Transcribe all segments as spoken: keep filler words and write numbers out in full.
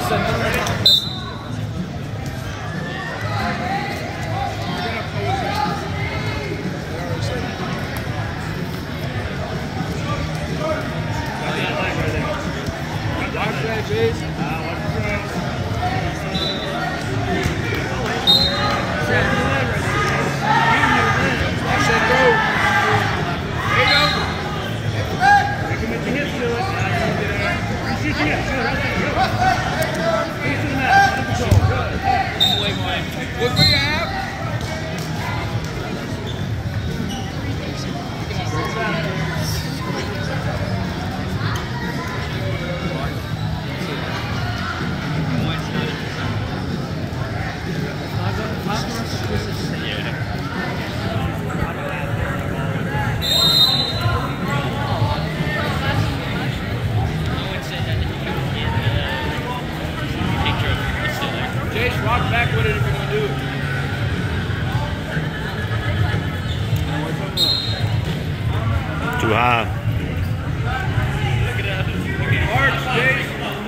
Look where you have. Jase, walk back with it if you're going to do it. Too high. Look it up. Look at Arch, Jase.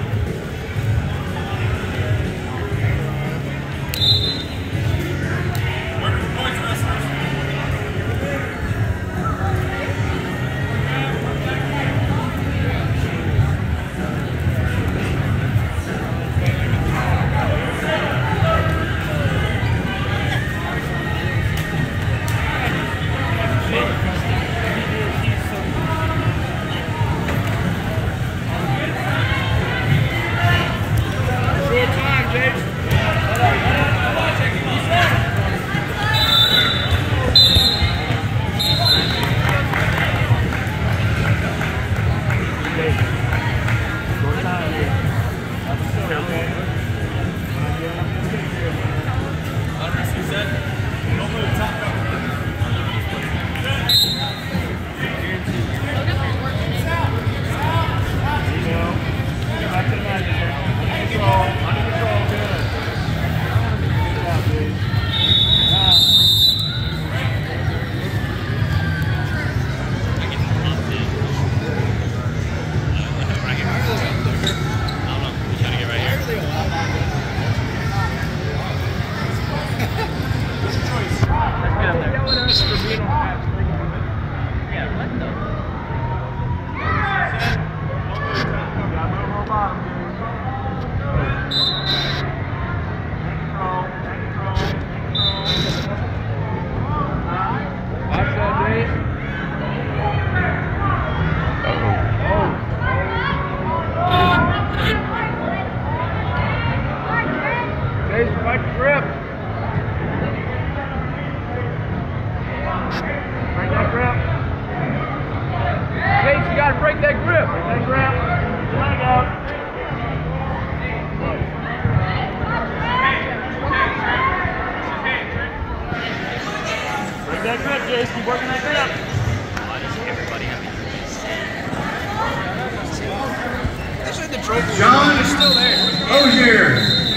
John is still there. Ozier,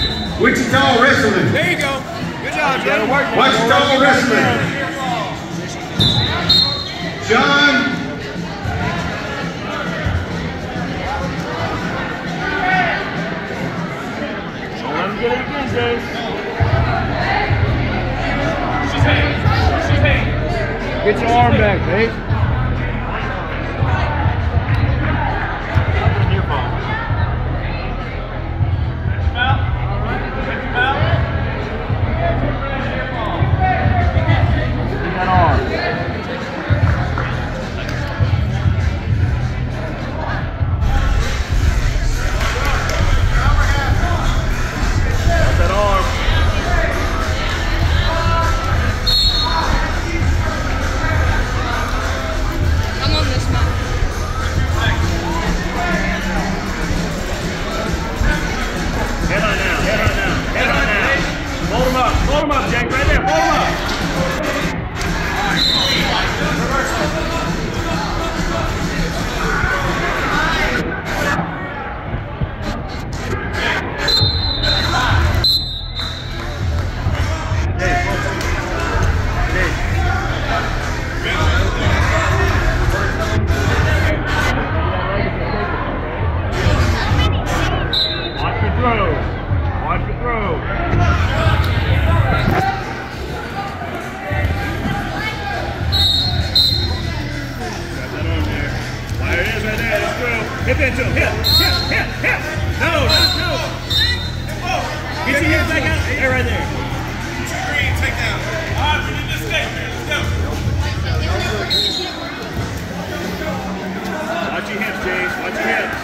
Wichita Wrestling. There you go. Good job, John. Wichita Wrestling. John. Don't let him get it again, Jase. She's hanging. She's hanging. Get your arm back, Jase. Hip into him. Hip, hip, hip, hip. No, no, no. Get your hips back out. There, right there. Green, take down. All right, we need this thing. Let's go. Watch your hips, Jase. Watch your hips.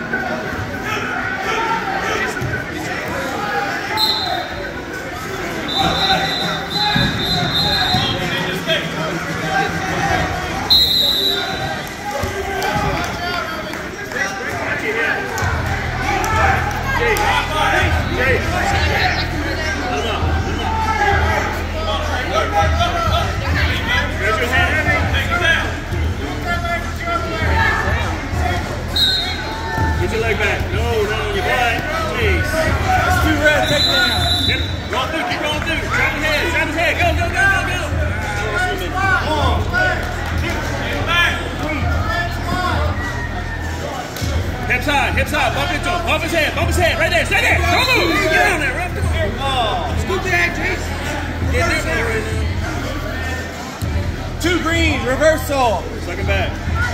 Get your leg back. No, no, your butt. Jeez. That's too red. Take down. Yep. Go through. Keep going through. Trap his head. Trap his head. Go, go, go, go, go. Hips high. Hips high. Bump into him. Bump his head. Bump his head. Right there. Stay there. Don't move. Get down there. Right there. Oh. Scoop that, Jase. Get there right now. Two green. Reversal. Second back.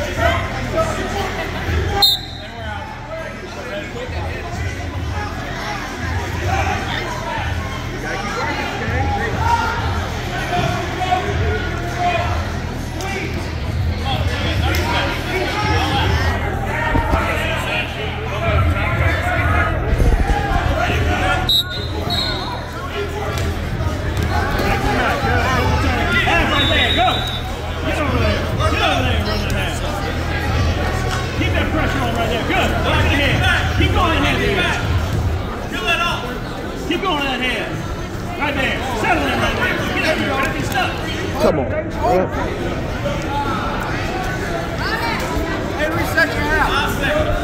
Keep going that hand. Right there. Settle in right there. Get up here. Don't be stuck. Come on. Hey, reset your house.